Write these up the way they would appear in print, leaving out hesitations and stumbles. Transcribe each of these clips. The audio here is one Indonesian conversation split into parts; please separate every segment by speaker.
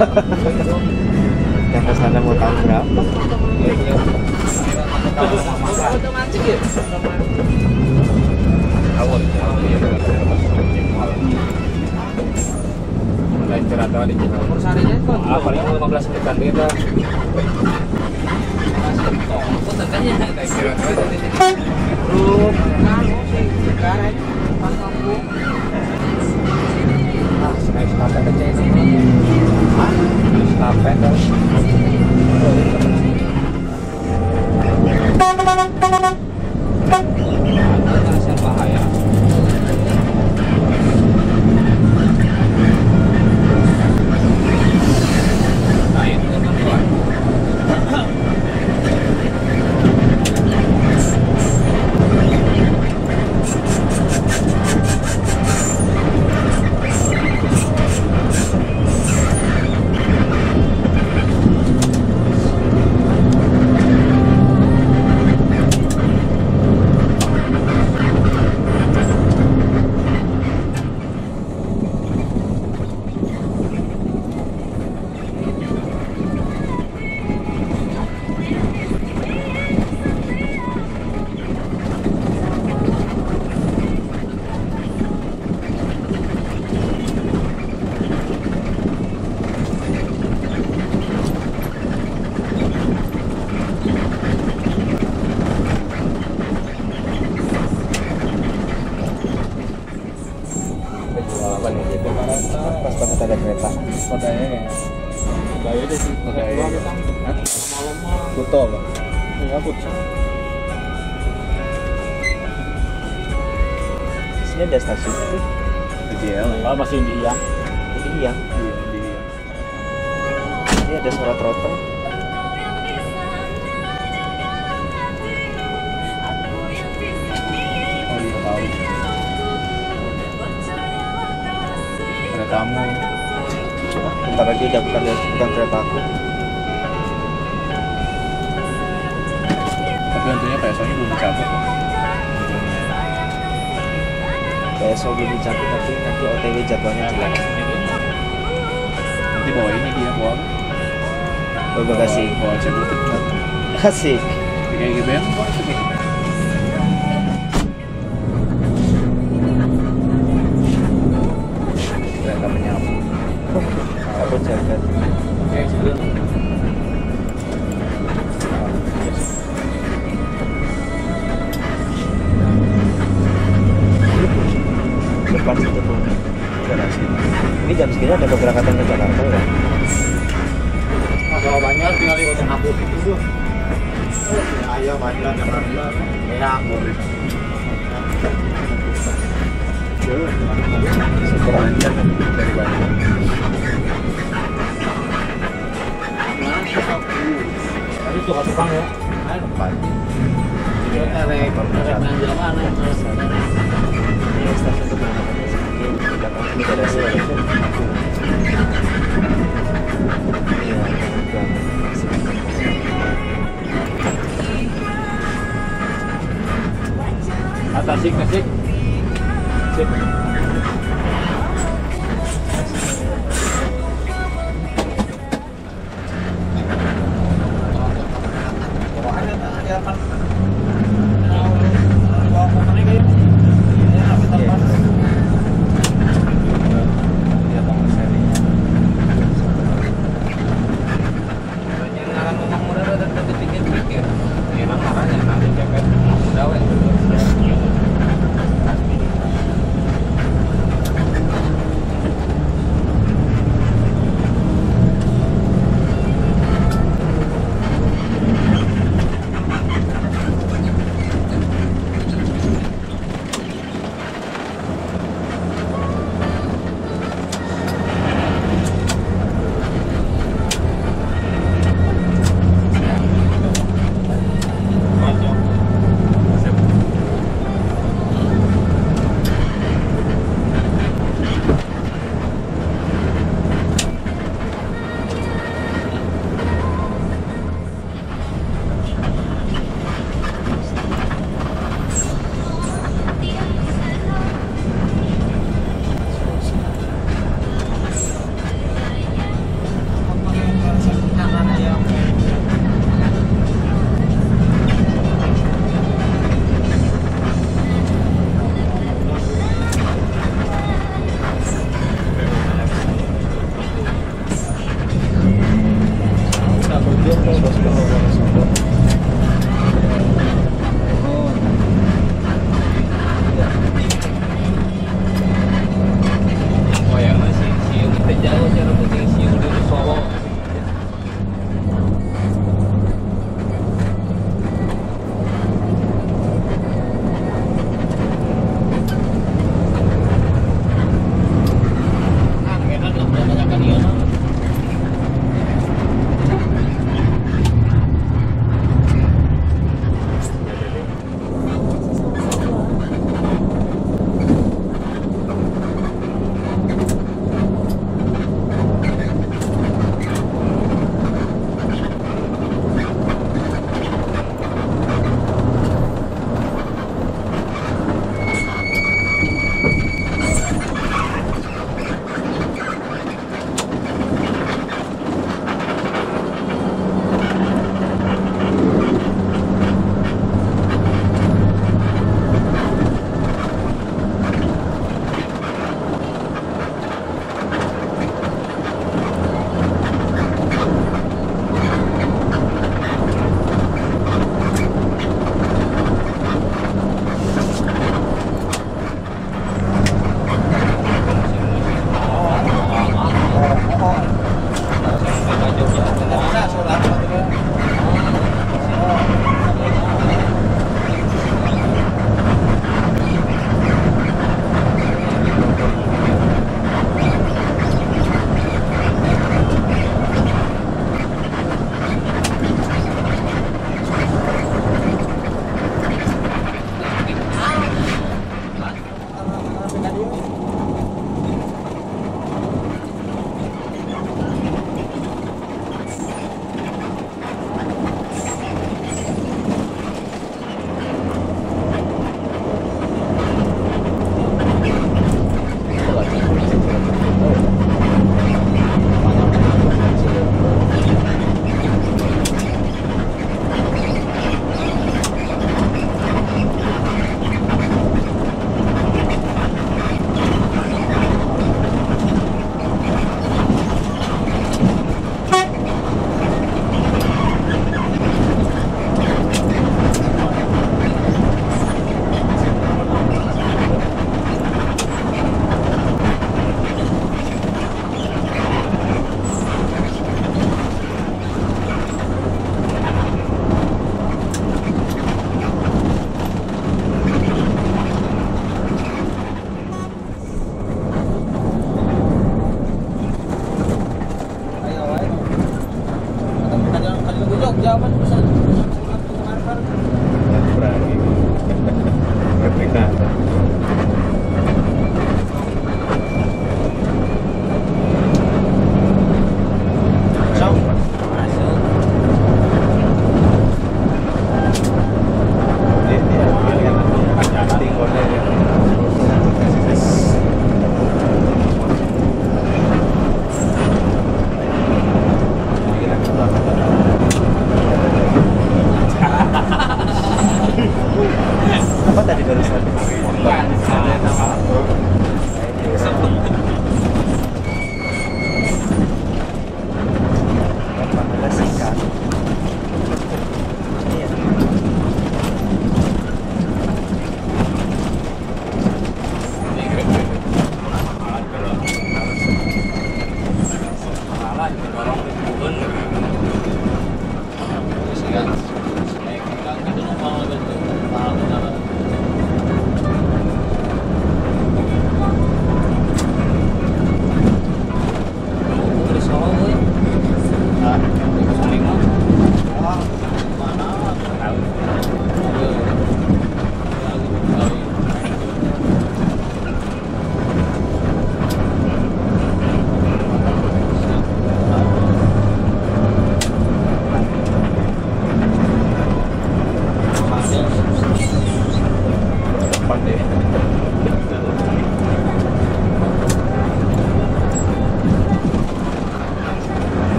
Speaker 1: Yang kesana mau tahu berapa?
Speaker 2: Paling 15 menitan beda. Pas banget ada kereta.
Speaker 3: Gaya deh sih.
Speaker 2: Kuto bang.
Speaker 3: Iya kuto.
Speaker 1: Sini ada stasiun itu.
Speaker 2: BGL.
Speaker 3: Ah masih di Iyang.
Speaker 1: Jadi yang
Speaker 2: Iya di.
Speaker 1: ini ada suara trotol.
Speaker 2: Oh iya tahu. Ada tamu.
Speaker 1: Bentar lagi udah bukan kereta aku.
Speaker 2: Tapi tentunya PSO-nya belum dicabut.
Speaker 1: PSO belum dicabut tapi nanti OTW jadwalnya jelas.
Speaker 2: Nanti bawa ini dia bawa apa?
Speaker 1: Oh, bagasi.
Speaker 2: Bawa cebutut kan.
Speaker 1: Asik.
Speaker 2: Kayak GBM kok itu gitu. Kereta penyapu.
Speaker 1: Aku jaga.
Speaker 2: Oke sebelum.
Speaker 1: Depan situ tuh. Ini jam segini ada keberangkatan ke Jakarta ya?
Speaker 3: Masalah banyak tinggal di kota Kabut itu. Ayah banyak Jakarta. Enak.
Speaker 1: Syukur aja.
Speaker 2: Dari Bandung.
Speaker 3: Tapi suka tukang ya. Ayo pagi. Dia erek main jalan terus.
Speaker 1: Ini stasiun keberangkatannya segini. Di belakang sini ada stasiun. Iya, udah masih.
Speaker 3: Atas sik sik. Sik.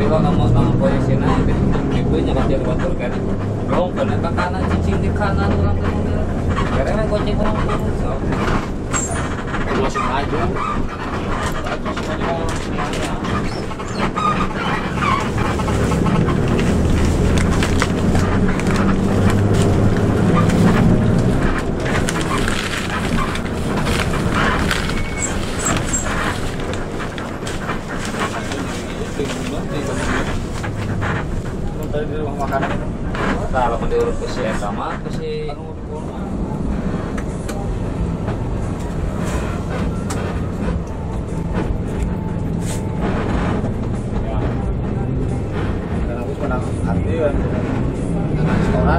Speaker 3: coba kamu posisinya ibu nyebat jadi batur kan dong kena ke kanan cicing di kanan orang ke mobil karena kucing orang so masih maju semuanya di rumah makan kalau menurut ke si sama ke si
Speaker 2: Dan aku pernah arti kan dengan restoran.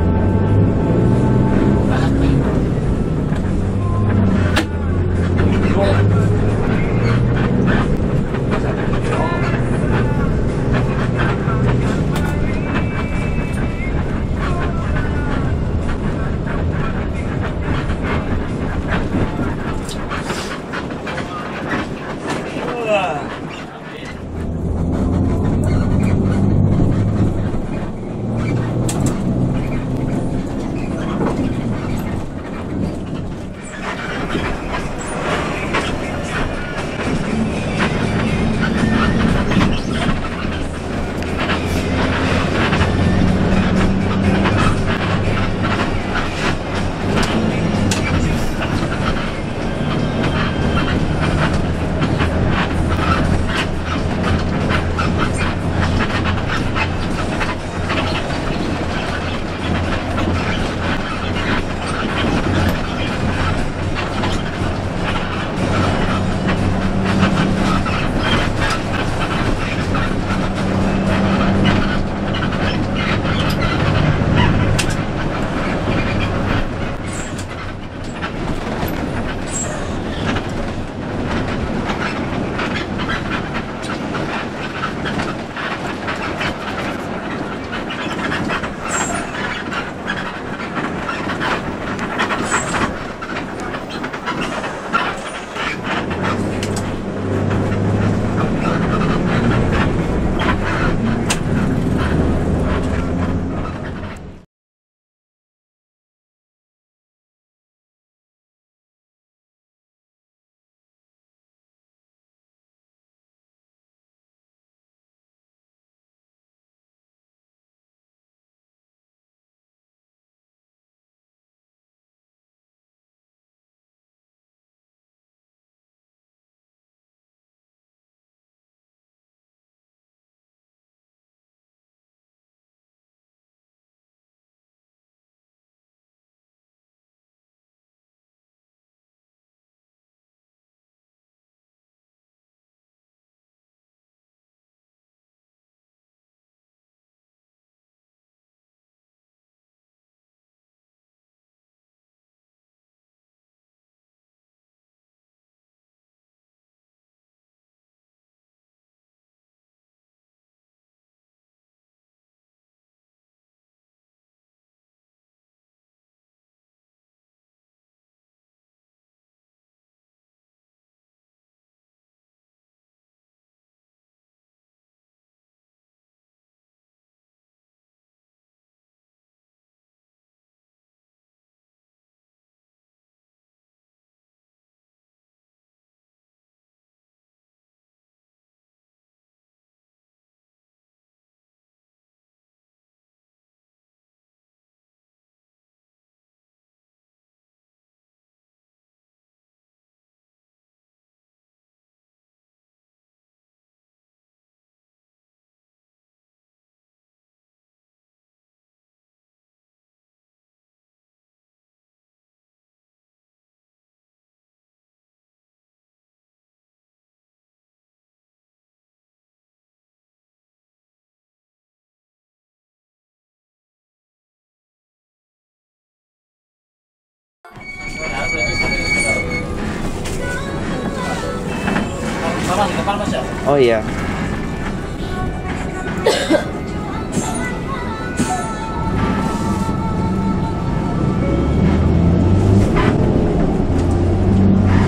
Speaker 1: Oh iya.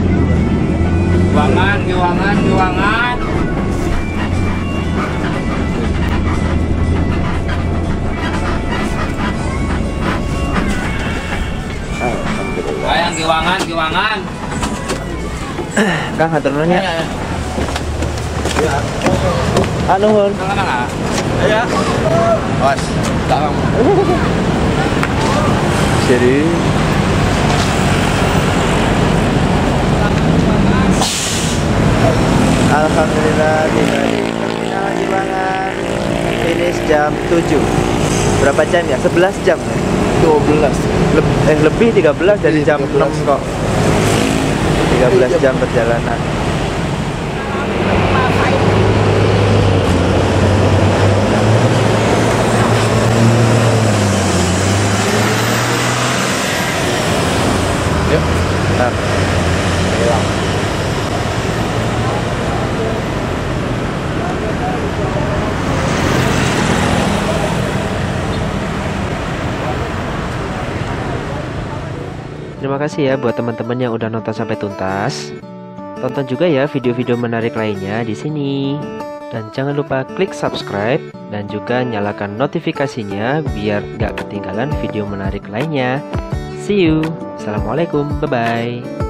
Speaker 3: Giwangan. mangan.
Speaker 1: Kang hatur nuhun ya.
Speaker 2: Ya.
Speaker 1: Nuhun.
Speaker 3: Mangan.
Speaker 2: Ya.
Speaker 3: Bos. Tolong.
Speaker 1: Jadi alhamdulillah di Bangan finish jam 7. Berapa jam ya? 11 jam.
Speaker 2: 12.
Speaker 1: Lebih 13 dari jam 6 kok. 13 jam perjalanan.
Speaker 2: Yuk.
Speaker 1: Nah, terima kasih ya buat teman-teman yang udah nonton sampai tuntas. Tonton juga ya video-video menarik lainnya di sini. Dan jangan lupa klik subscribe dan juga nyalakan notifikasinya biar gak ketinggalan video menarik lainnya. See you. Assalamualaikum. Bye-bye.